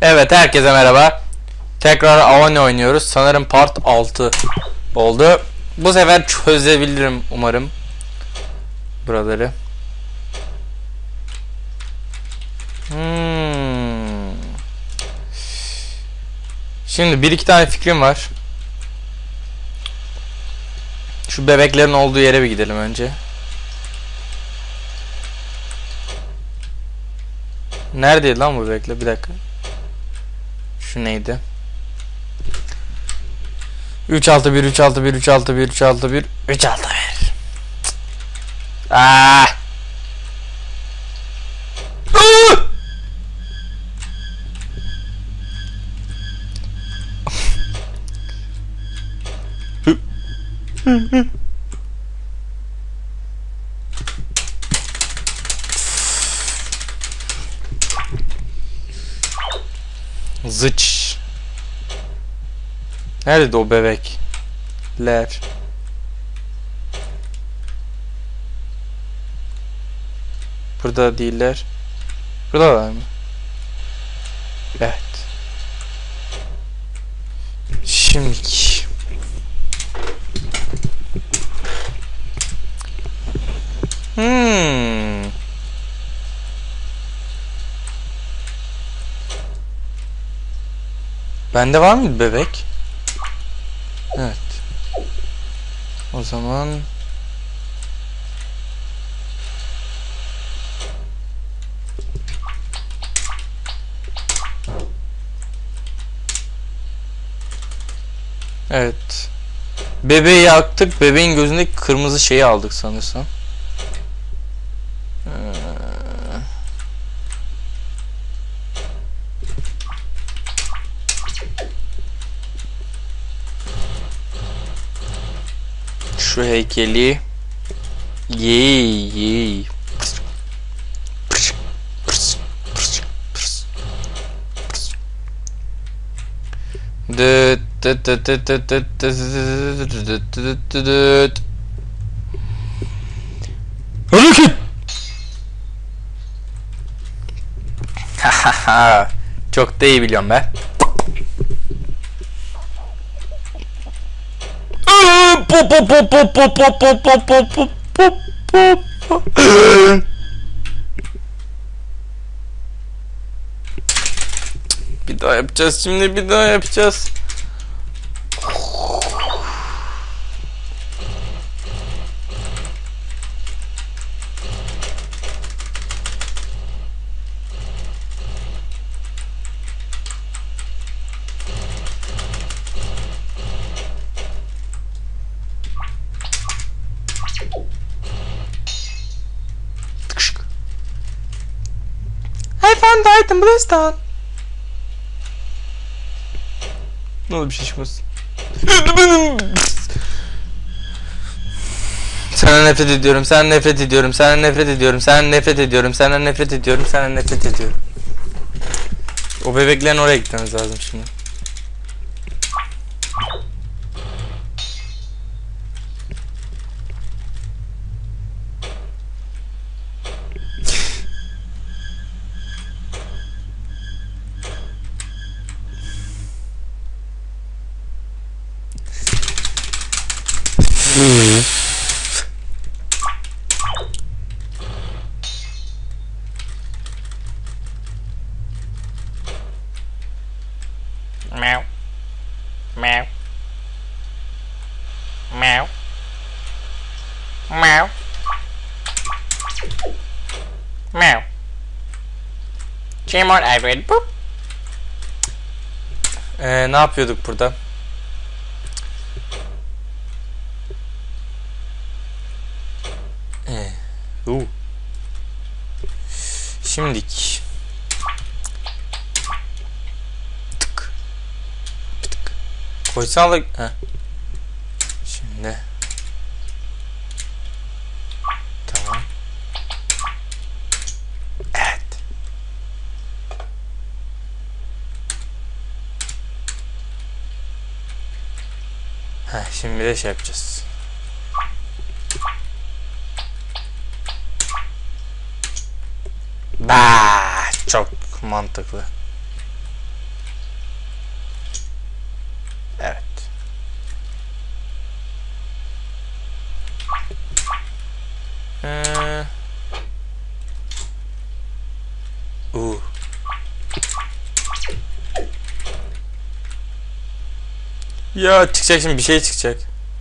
Evet, herkese merhaba. Tekrar Avani oynuyoruz. Sanırım part 6 oldu. Bu sefer çözebilirim umarım buraları. Şimdi bir iki tane fikrim var. Şu bebeklerin olduğu yere bir gidelim önce. Neredeydi lan bu bebekler? Bir dakika. Şu neydi? 361 361 361 361 361. Aa! Zıç. Nerede o bebekler? Burada değiller. Buradalar mı? Evet. Şimdiki. Bende var mıydı bebek? Evet. O zaman evet. Bebeği yaktık. Bebeğin gözündeki kırmızı şeyi aldık sanırsam. Şu heykeli yey. Hareket. Çok da iyi biliyorum be. Bir daha yapacağız şimdi, bir daha yapacağız. I found the item Bluestone. Ne olur bir şey çıkmasın. Senden nefret ediyorum, senden nefret ediyorum, senden nefret ediyorum, senden nefret ediyorum, senden nefret ediyorum, senden nefret ediyorum. O bebeklerin oraya gitmemiz lazım şimdi. Meow. Meow. Meow. Meow. Meow. Came on Edward. Boop. Ne yapıyorduk burada? Şimdilik. Tık. Tık. Koysana da. Heh. Şimdi. Tamam. Evet. Heh, şimdi bir de şey yapacağız. Çok mantıklı. Ya çıkacak şimdi, bir şey çıkacak.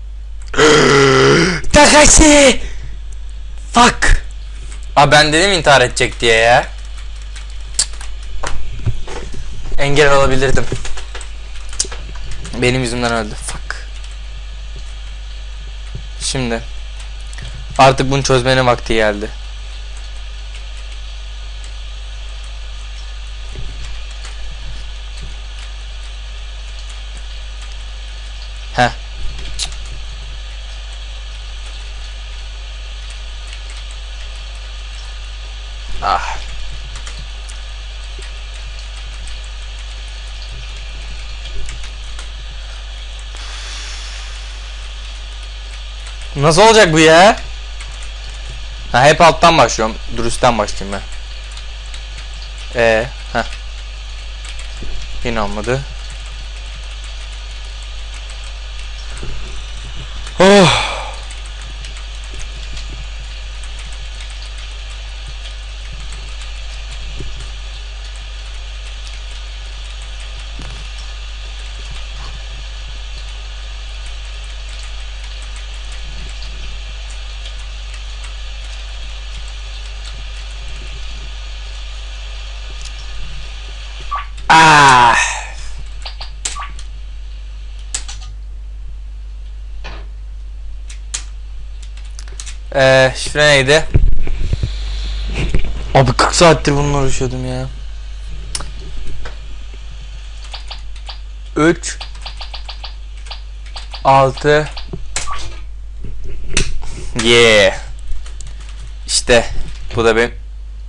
Takashi! Fuck! Aa, ben dedim intihar edecek diye ya. Engel alabilirdim. Benim yüzümden öldü. Fuck. Şimdi artık bunu çözmenin vakti geldi. Heh. Ah. Nasıl olacak bu ya? Ha, hep alttan başlıyorum. Dur, üstten başlayayım ben. Heh. Yine olmadı. Oh. Ah. Şifre neydi? Abi 40 saattir bununla uğraşıyordum ya. 3 6 Yeah. İşte bu da benim.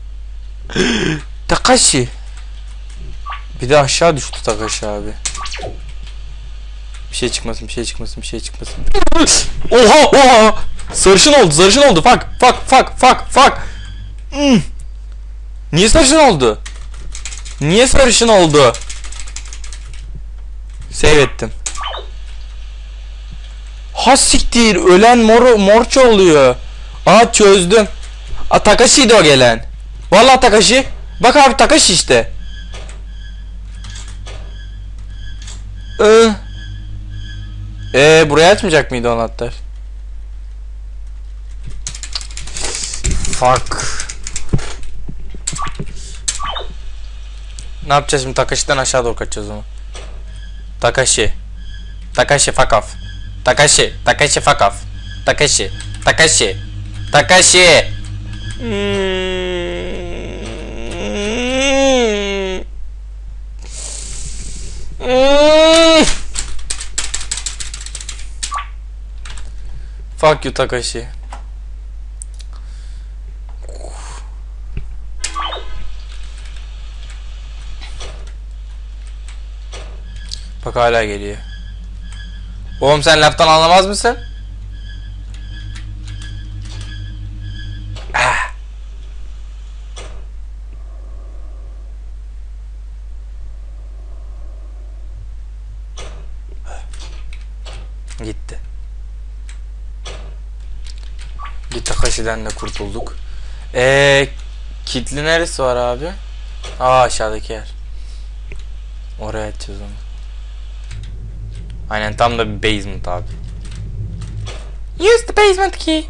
Takashi. Bir de aşağı düştü Takashi abi. Bir şey çıkmasın, bir şey çıkmasın, bir şey çıkmasın. Oha oha. Sarışın oldu, sarışın oldu. Fuck. Niye sarışın oldu? Niye sarışın oldu? Save ettim. Ha siktir, ölen morça oluyor. Aa, çözdüm. Aa, Takashi'ydi o gelen. Vallahi Takashi. Bak abi, Takashi işte. Buraya açmayacak mıydı o anahtar? Fuck. Ne yapacağız şimdi? Takashi'den aşağı doğru kaçacağız onu. Takashi fuck off. Takashi fuck off. Takashi. Fuck you Takashi. Bak hala geliyor. Oğlum sen laftan anlamaz mısın? Ah. Gitti. Bir Takashi'den de kurtulduk. Kilitli neresi var abi? Aa, aşağıdaki yer. Oraya açacağız onu. Aynen, tam da bir basement abi. Use the basement key.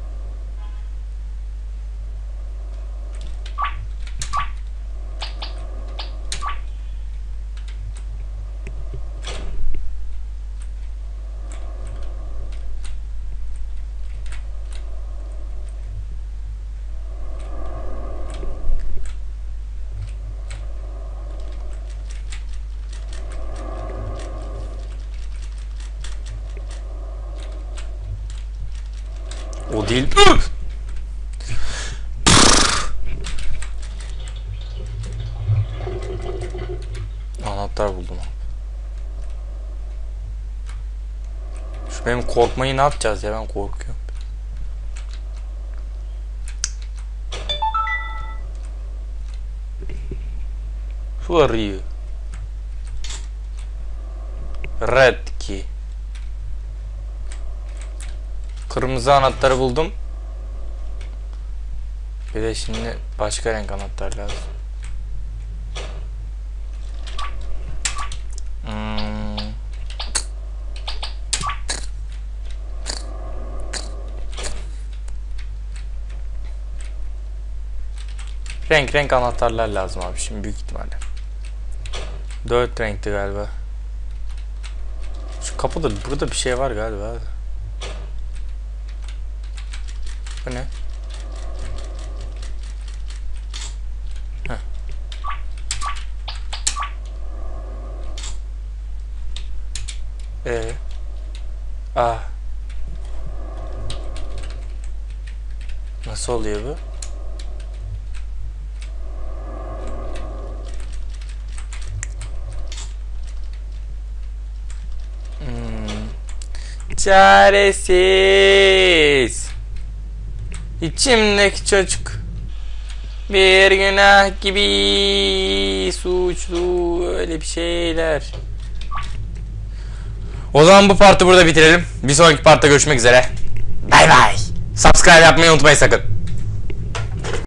O değil. Anahtar buldum. Şu benim korkmayı ne yapacağız ya, ben korkuyorum. Şu arıyı. Red key. Kırmızı anahtarı buldum. Bir de şimdi başka renk anahtar lazım. Renk anahtarlar lazım abi şimdi büyük ihtimalle. 4 renkti galiba. Şu kapıda burada bir şey var galiba. Bu ne? Heh. Ah. Nasıl oluyor bu? Çaresiz. İçimdeki çocuk bir günah gibi suçlu öyle bir şeyler. O zaman bu partı burada bitirelim. Bir sonraki partta görüşmek üzere. Bay bay. Subscribe yapmayı unutmayın sakın.